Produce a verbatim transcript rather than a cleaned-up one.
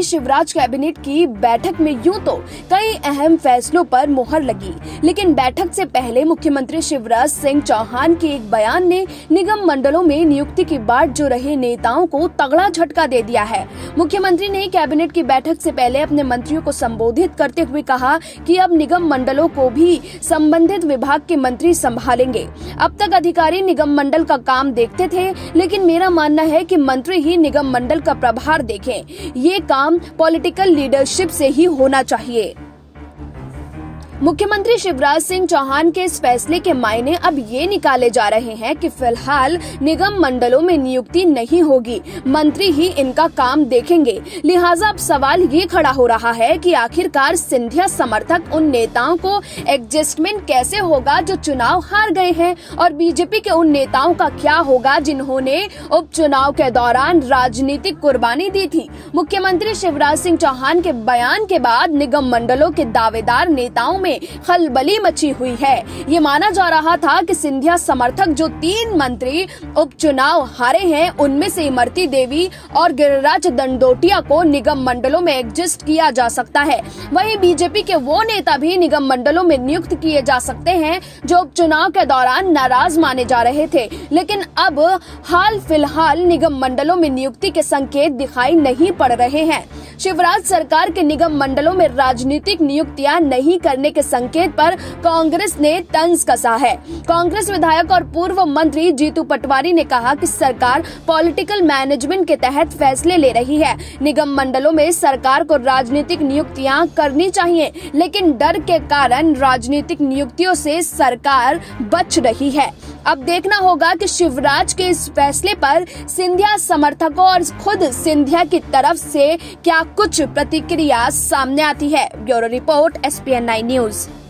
Shivraj cabinet की बैठक में यूं तो कई अहम फैसलों पर मुहर लगी, लेकिन बैठक से पहले मुख्यमंत्री शिवराज सिंह चौहान के एक बयान ने निगम मंडलों में नियुक्ति की बाट जो रहे नेताओं को तगड़ा झटका दे दिया है। मुख्यमंत्री ने कैबिनेट की बैठक से पहले अपने मंत्रियों को संबोधित करते हुए कहा कि अब निगम मंडलों को भी संबंधित विभाग के मंत्री संभालेंगे। अब तक अधिकारी निगम मंडल का काम देखते थे, लेकिन मेरा मानना है कि मंत्री ही निगम मंडल का प्रभार देखें। ये काम पॉलिटिकल लीडरशिप से ही होना चाहिए। मुख्यमंत्री शिवराज सिंह चौहान के इस फैसले के मायने अब ये निकाले जा रहे हैं कि फिलहाल निगम मंडलों में नियुक्ति नहीं होगी, मंत्री ही इनका काम देखेंगे। लिहाजा अब सवाल ये खड़ा हो रहा है कि आखिरकार सिंधिया समर्थक उन नेताओं को एडजस्टमेंट कैसे होगा जो चुनाव हार गए हैं, और बीजेपी के उन नेताओं का क्या होगा जिन्होंने उपचुनाव के दौरान राजनीतिक कुर्बानी दी थी। मुख्यमंत्री शिवराज सिंह चौहान के बयान के बाद निगम मंडलों के दावेदार नेताओं में खलबली मची हुई है। ये माना जा रहा था कि सिंधिया समर्थक जो तीन मंत्री उपचुनाव हारे हैं, उनमें से इमरती देवी और गिरिराज दंडोतिया को निगम मंडलों में एडजस्ट किया जा सकता है। वहीं बीजेपी के वो नेता भी निगम मंडलों में नियुक्त किए जा सकते हैं जो उपचुनाव के दौरान नाराज माने जा रहे थे, लेकिन अब हाल फिलहाल निगम मंडलों में नियुक्ति के संकेत दिखाई नहीं पड़ रहे हैं। शिवराज सरकार के निगम मंडलों में राजनीतिक नियुक्तियां नहीं करने के संकेत पर कांग्रेस ने तंज कसा है। कांग्रेस विधायक और पूर्व मंत्री जीतू पटवारी ने कहा कि सरकार पॉलिटिकल मैनेजमेंट के तहत फैसले ले रही है। निगम मंडलों में सरकार को राजनीतिक नियुक्तियां करनी चाहिए, लेकिन डर के कारण राजनीतिक नियुक्तियों से सरकार बच रही है। अब देखना होगा कि शिवराज के इस फैसले पर सिंधिया समर्थकों और खुद सिंधिया की तरफ से क्या कुछ प्रतिक्रिया सामने आती है। Bureau report S P N nine news.